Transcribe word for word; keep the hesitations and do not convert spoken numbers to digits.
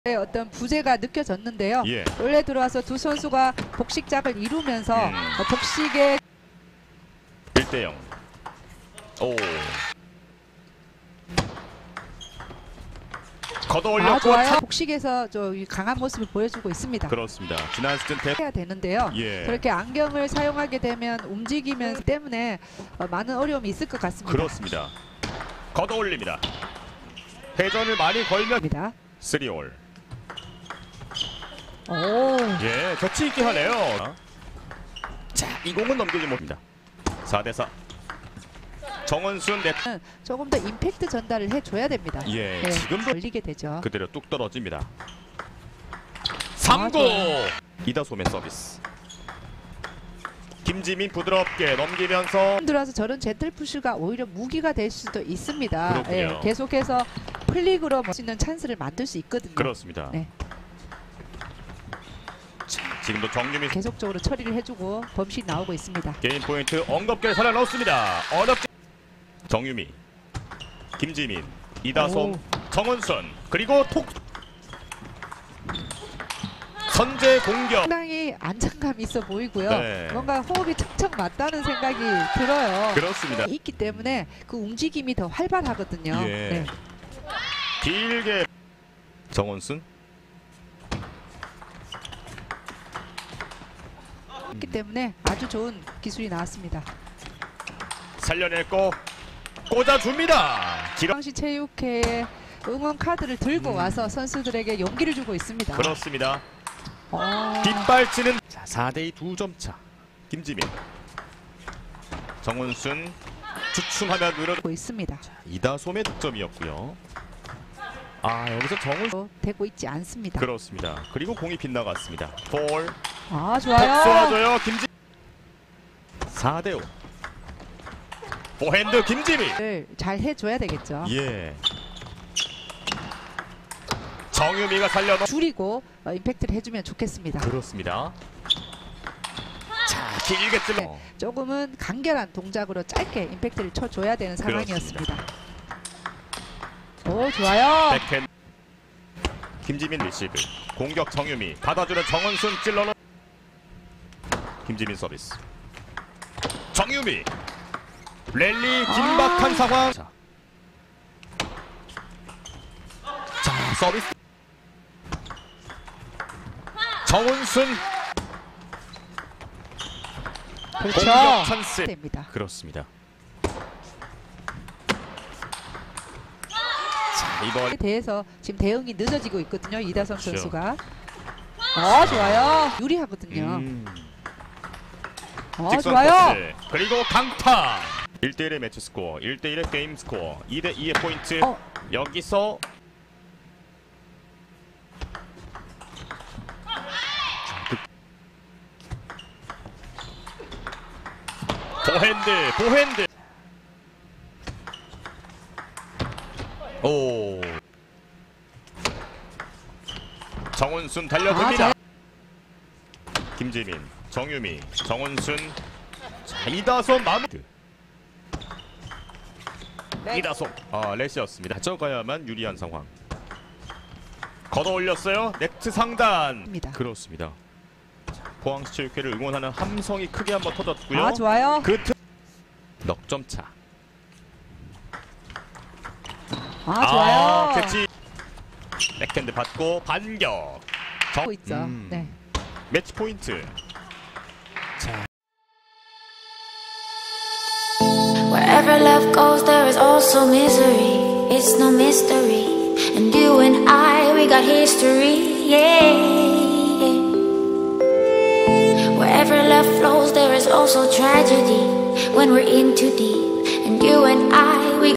어떤 부재가 느껴졌는데요. 예. 원래 들어와서 두 선수가 복식작을 이루면서 음. 복식의 일 대 영. 오. 걷어 올렸고 아, 좋아요. 복식에서 저 강한 모습을 보여주고 있습니다. 그렇습니다. 지난 시즌 대 해야 되는데요. 예. 그렇게 안경을 사용하게 되면 움직이면 때문에 어, 많은 어려움이 있을 것 같습니다. 그렇습니다. 걷어 올립니다. 회전을 많이 걸면 쓰리 올. 오. 예, 격치 있게 하네요. 자, 이 공은 넘기지 못합니다. 사 대 사. 정원순 넷. 조금 더 임팩트 전달을 해줘야 됩니다. 예, 네, 지금도 걸리게 되죠. 그대로 뚝 떨어집니다. 삼 구. 아, 이다솜의 서비스. 김지민 부드럽게 넘기면서 들어와서 저런 제틀푸시가 오히려 무기가 될 수도 있습니다. 그렇군요. 예, 계속해서 플릭으로 할 수 있는 찬스를 만들 수 있거든요. 그렇습니다. 네. 자, 지금도 정유미 계속적으로 처리를 해주고 범실이 나오고 있습니다. 게임 포인트 엉겁게 살아 넣었습니다. 어렵게 정유미, 김지민, 이다솜, 오. 정은순 그리고 톡 선제 공격. 상당히 안정감 있어 보이고요. 네. 뭔가 호흡이 척척 맞다는 생각이 들어요. 그렇습니다. 있기 때문에 그 움직임이 더 활발하거든요. 예. 네. 길게 정원순. 있기 때문에 아주 좋은 기술이 나왔습니다. 살려냈고 꽂아줍니다. 기록. 당시 체육회에 응원 카드를 들고 음. 와서 선수들에게 용기를 주고 있습니다. 그렇습니다. 어. 뒷발치는 자, 사 대 이 두 점 차. 김지민, 정원순 주춤하며 늘어지고 하고 있습니다. 이다솜의 득점이었고요. 아, 여기서 정은 되고 있지 않습니다. 그렇습니다. 그리고 공이 빗나갔습니다. 볼. 아, 톡 좋아요. 쏘아줘요. 김지. 사 대 오. 포핸드 김지민. 잘 해줘야 되겠죠. 예. 정유미가 살려 넣. 줄이고 어, 임팩트를 해주면 좋겠습니다. 그렇습니다. 자, 길게 찔러. 네, 조금은 간결한 동작으로 짧게 임팩트를 쳐줘야 되는 상황이었습니다. 오, 좋아요. 백핸드. 김지민 리시브. 공격 정유미. 받아주는 정은순 찔러 넣. 김지민 서비스. 정유미. 랠리 긴박한 아. 상황. 자, 자 서비스. 정은순. 그렇죠. 공격 찬스. 됩니다. 그렇습니다. 자, 이번 대해서 지금 대응이 늦어지고 있거든요. 이다솜 그렇죠. 선수가. 어, 좋아요. 유리하거든요. 음. 어, 직선 좋아요. 코스. 그리고 강타. 일 대 일의 매치 스코어, 일 대 일의 게임 스코어, 이 대 이의 포인트. 어. 여기서 포핸드, 포핸드. 오. 정은순 달려듭니다. 아, 김지민, 정유미, 정은순. 자, 이다솜 마무리. 이다솜. 아, 렛이었습니다. 가져가야만 유리한 상황. 걷어 올렸어요. 네트 상단. 입니다. 그렇습니다. 자, 포항시 체육회를 응원하는 함성이 크게 한번 터졌고요. 아, 좋아요. 그 틈. 넉점 차. 아, 좋아요. 아, 캐치. 백핸드 받고 반격. 정. 하고 있죠. 음. 네. 매치 포인트. 자. Wherever love goes, there is also misery. It's no mystery. And you and I, we got history. Yeah. Wherever love flows, there is also tragedy. When we're in too deep. And you and I.